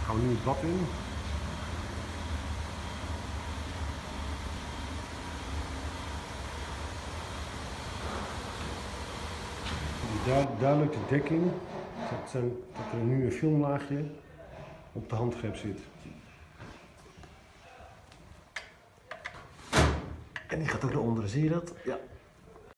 Gaan we nu het bad in. Duidelijk de dekking, dat er nu een filmlaagje op de handgreep zit. En die gaat ook naar onderen, zie je dat? Ja.